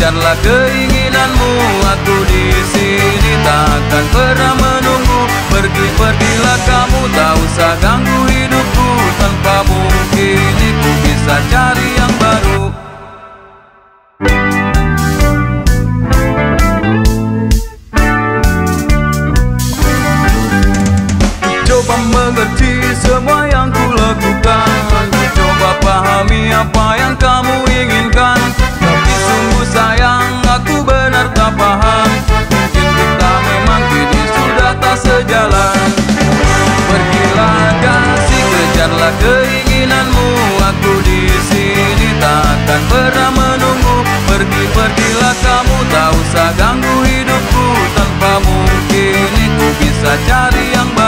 kejarlah keinginanmu. Aku di sini takkan pernah menunggu. Pergilah kamu, tak usah ganggu hidupku. Tanpa mungkin ku bisa cari yang baru. Coba mengerti semua yang ku lakukan, coba pahami apa yang kamu inginkan. Tapi sungguh sayang, aku benar tak paham. Mungkin kita memang kini sudah tak sejalan. Pergilah kasih, kejarlah keinginanmu. Aku di sini takkan pernah menunggu. Pergilah kamu, tak usah ganggu hidupku. Tanpa mungkin ku bisa cari yang baru.